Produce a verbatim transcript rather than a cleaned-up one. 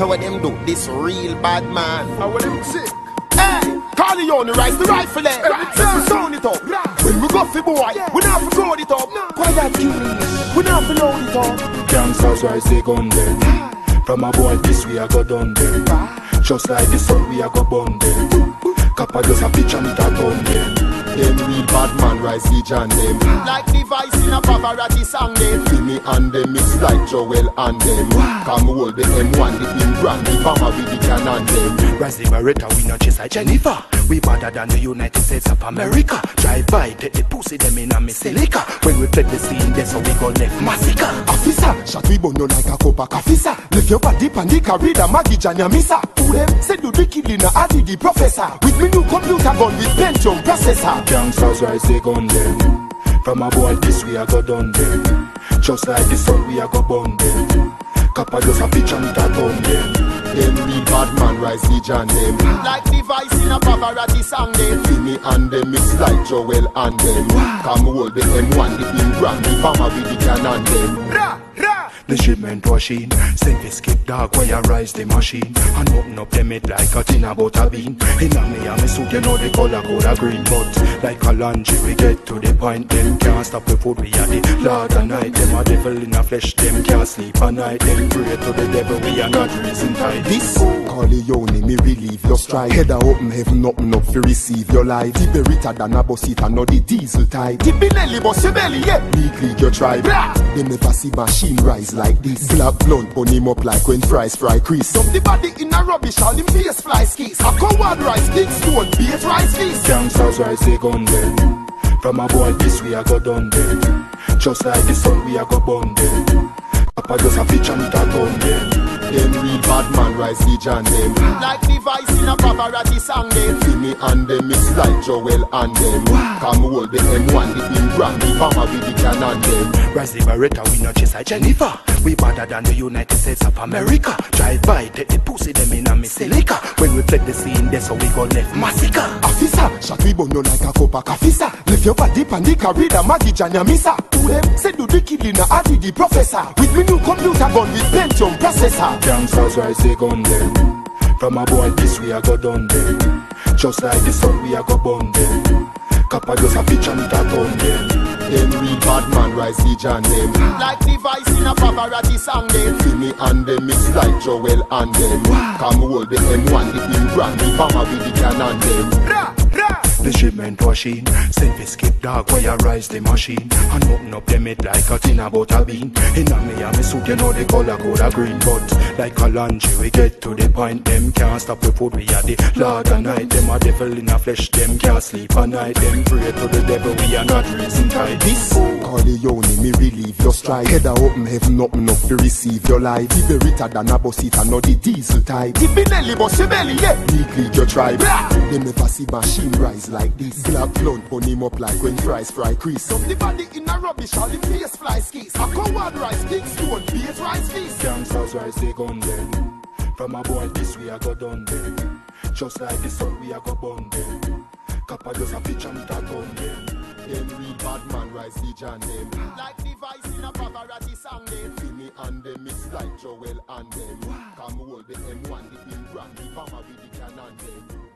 How them do? This real bad man. How them sick? Hey, Corleone rise the rifle there. Let's sound it up. When we go for boy, we not for load it up. Quiet kill, we not for load it up. Gangstas rise the gun them. From a boy this we a go done them. Just like the sun we a go burn them. Kappa just a bitch and it a gun them. Them real bad man rise the John them. Like the Vybz in a Pavarati song them. Timmy and them mix like Joel and them. Come hold the M one, the Big Brand, the Bama with the cannon them. Rise the Beretta, we not chase like Jennifer. We better than the United States of America. Drive by, take the pussy them in a Missilica. When we play the scene, that's how we go left massacre. Officer, shot we bono like a copa officer. Left your body pan the corridor, Maggie Janya Missa. Who them? Say do the killing, I did the professor. With me new computer gun with Pentium processor. Gangstas rise the gun them. From a boy this we a go done them. Just like the sun we a go burn them. Kappa just a bitch and it a done them. Them real bad man rise the John them. Like the Vybz in a Pavarati song them. Timmy and them mix like Joel and them. Come hold the M one, the Big Brand, the Bama with the cannon them. Ra, ra. The shipment machine, send the skip dog where you rise the machine. And open up them head like a tin about a bean. In a me and me suit you know the color code a green. But like a laundry we get to the point. Them can't stop the food we are the Lord and night. Them a devil in a flesh, them can't sleep at night. Them pray to the devil, we are not reason tight. This Corleone, me relieve your stride. Head a open heaven, open up to receive your life. The berita than a bus it and not the diesel type. The Benelli bus your belly, yeah. League league your tribe. They never see machine rise like this. Black blunt burn him up like when fries fry Chris. Dump the body in a rubbish, all him face fly skis. A coward rise, big stone, beat rice feast. Gangstas rise the gun them. From a boy this we a go done them. Just like the sun we a go burn them. Papa just a bitch and it a gun them. Them real bad man rise the John them. Like the Vybz in a Pavarati song them. Timmy and them mix like Joel and them. Come hold the M one, the Big Brand, the Bama with the cannon them. Rise the Beretta, we not chase like Jennifer. We better than the United States of America. Drive by, take the pussy them in a Missilica. When we play the scene, that's how we go left massacre. Officer, shot we bono like a copa officer. Left your body pan the corridor, Maggie Janya Missa. Who them? Say do the killing, I did the professor. With me new computer gun with Pentium processor. Gangstas rise the gun them. From a boy this we a go done them. Just like the sun we a go burn them. Kappa just a bitch and it a done them. Them real bad man rise the John them. Like the Vybz in a Pavarati song them. Timmy and them mix like Joel and them. Come hold the M one, the Big Brand, the Bama with the cannon them. Ra, ra. The shipment machine, send the skip dog where you rise the machine. And open up them head like a tin about a bean. In a me and me suit you know the color code a green. But like a laundry we get to the point. Them can't stop the food we are the Lord and night. Them a devil in a flesh, them can't sleep at night. Them pray to the devil, we are not reason tight. This Corleone, me relieve your stride. Head a open heaven, open up to receive your life. The berita than a bus it and not the diesel type. The Benelli bus your belly, yeah. League league your tribe. They never see machine rise like this. Black blunt burn him up like when fries fry Chris. Dump the body in a rubbish, all him face fly skis. A coward rise, big stone, beat rice feast. Gangstas rise the gun them. From a boy this we a go done them. Just like the sun we a go burn them. Kappa just a bitch and it a done them. Them real bad man rise the John them. Like the Vybz in a Pavarati song them. Timmy and them mix like Joel and them. Come hold the M one, the Big Brand, the Bama with the cannon them.